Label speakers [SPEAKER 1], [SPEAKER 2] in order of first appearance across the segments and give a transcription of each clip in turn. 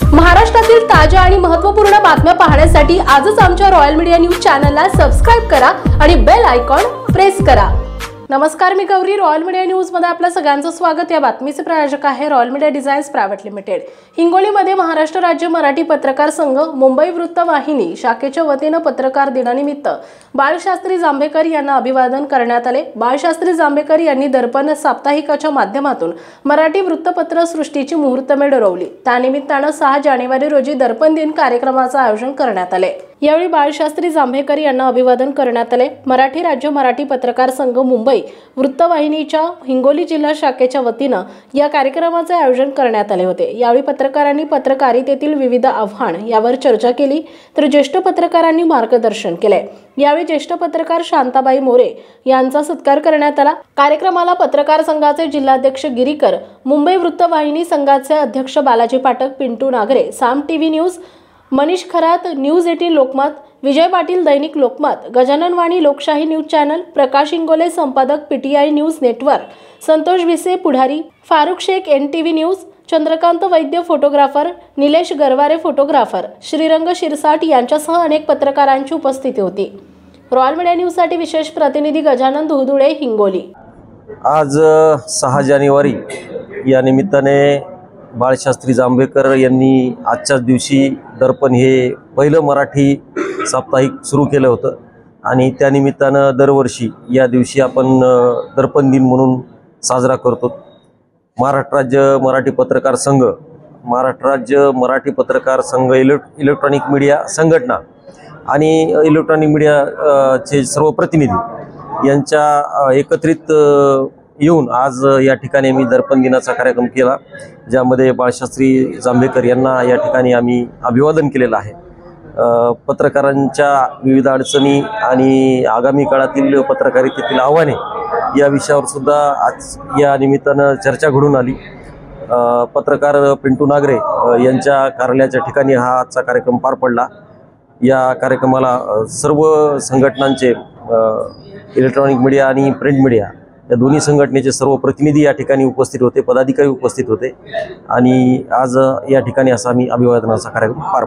[SPEAKER 1] महाराष्ट्रातील ताज्या आणि महत्त्वपूर्ण बातम्या पाहण्यासाठी आजच आमच्या रॉयल मीडिया न्यूज चॅनलला सबस्क्राइब करा आणि बेल आयकॉन प्रेस करा। नमस्कार, मी गौरी। रॉयल मीडिया न्यूज मध्ये आपलं सगळ्यांचं स्वागत। या बातमीचे प्रायोजक आहे royal media designs private limited. हिंगोलीमध्ये महाराष्ट्र राज्य मराठी पत्रकार संघ मुंबई वृत्तवाहिनी शाखेच्या वतीने पत्रकार दिनानिमित्त बाळशास्त्री जांभेकर यांना अभिवादन करण्यात आले। बाळशास्त्री जांभेकर यांनी दर्पण साप्ताहिकाच्या माध्यमातून मराठी वृत्तपत्र सृष्टीची मुहूर्तमेढ रोवली। त्यानिमित्ताने 6 जानेवारी रोजी दर्पण दिन कार्यक्रमाचे आयोजन करण्यात आले। यावेळी बाळशास्त्री जांभेकर यांना अभिवादन करण्यात आले। मराठी राज्य मराठी पत्रकार संघ मुंबई वृत्तवाहिनीच्या हिंगोली जिल्हा शाखेच्या वतीने या कार्यक्रमाचे आयोजन करण्यात आले होते। यावेळी पत्रकारांनी पत्रकारितेतील विविध आव्हान यावर चर्चा केली, तर ज्येष्ठ पत्रकारांनी मार्गदर्शन केले। यावेळी ज्येष्ठ पत्रकार शांताबाई मोरे यांचा सत्कार करण्यात आला। कार्यक्रमाला पत्रकार संघाचे जिल्हाध्यक्ष गिरीकर, मुंबई वृत्तवाहिनी संघाचे अध्यक्ष Balaji Pathak, Pintu Nagare, Saam TV news, Manish Kharat, news 18 Lokmat, Vijay Patil दैनिक लोकमत, गजानन वाणी लोकशाही न्यूज चॅनल, प्रकाश इंगोले संपादक PTI news network, Santosh Bhise Pudhari, Farukh Shaikh NTV news, Chandrakant Vaidya photographer, Nilesh Garware photographer, Shrirang Shirsat यांच्यासह अनेक पत्रकारांची उपस्थिती होती। रॉयल मीडिया न्यूज साठी विशेष प्रतिनिधी गजानन धुळदुळे, हिंगोली।
[SPEAKER 2] आज 6 जानेवारी या निमित्ताने बाळशास्त्री जांभेकर यांनी आजच्याच दिवशी दर्पण हे पहिलं मराठी साप्ताहिक सुरू केलं होतं आणि त्या निमित्तानं दरवर्षी या दिवशी आपण दर्पण दिन म्हणून साजरा करतो। महाराष्ट्र राज्य मराठी पत्रकार संघ, महाराष्ट्र राज्य मराठी पत्रकार संघ, इलेक्ट्रॉनिक मीडिया संघटना आणि इलेक्ट्रॉनिक मीडियाचे सर्व प्रतिनिधी यांच्या एकत्रित येऊन आज या ठिकाणी आम्ही दर्पण दिनाचा कार्यक्रम केला, ज्यामध्ये बाळशास्त्री जांभेकर यांना या ठिकाणी आम्ही अभिवादन केलेलं आहे। पत्रकारांच्या विविध अडचणी आणि आगामी काळातील पत्रकारितेतील आव्हाने या विषयावर सुद्धा आज या निमित्तानं चर्चा घडून आली। पत्रकार पिंटू नागरे यांच्या कार्यालयाच्या ठिकाणी हा आजचा कार्यक्रम पार पडला। या कार्यक्रमाला सर्व संघटनांचे, इलेक्ट्रॉनिक मीडिया आणि प्रिंट मीडिया या दोन्ही संघटनेचे सर्व प्रतिनिधी या ठिकाणी उपस्थित होते, पदाधिकारी उपस्थित होते आणि आज या ठिकाणी असा आम्ही अभिवादनाचा कार्यक्रम पार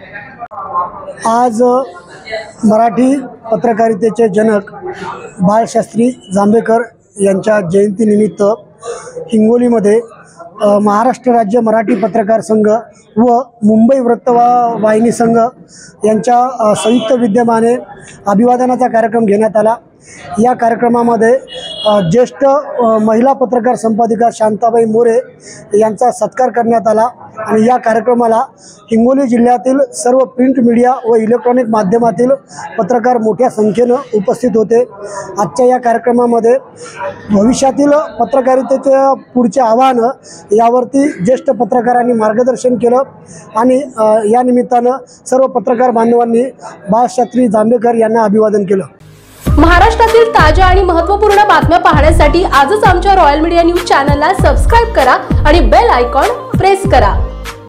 [SPEAKER 2] पडला।
[SPEAKER 3] आज मराठी पत्रकारितेचे जनक बाळशास्त्री जांभेकर यांच्या जयंतीनिमित्त हिंगोलीमध्ये महाराष्ट्र राज्य मराठी पत्रकार संघ व मुंबई वृत्तवाहिनी संघ यांच्या संयुक्त विद्यमाने अभिवादनाचा कार्यक्रम घेण्यात आला। या कार्यक्रमामध्ये ज्येष्ठ महिला पत्रकार संपादिका शांताबाई मोरे यांचा सत्कार करण्यात आला आणि या कार्यक्रमाला हिंगोली जिल्ह्यातील सर्व प्रिंट मीडिया व इलेक्ट्रॉनिक माध्यमातील पत्रकार मोठ्या संख्येने उपस्थित होते। आजच्या या कार्यक्रमामध्ये भविष्यातील पत्रकारितेच्या पुढचे आव्हानं यावरती ज्येष्ठ पत्रकारांनी मार्गदर्शन केलं आणि या निमित्तानं सर्व पत्रकार बांधवांनी बाळशास्त्री जांभेकर यांना अभिवादन केलं।
[SPEAKER 1] महाराष्ट्रातील ताज्या आणि महत्त्वपूर्ण बातम्या पाहण्यासाठी आजच आमच्या रॉयल मीडिया न्यूज चॅनलला सबस्क्राइब करा आणि बेल आयकॉन प्रेस करा।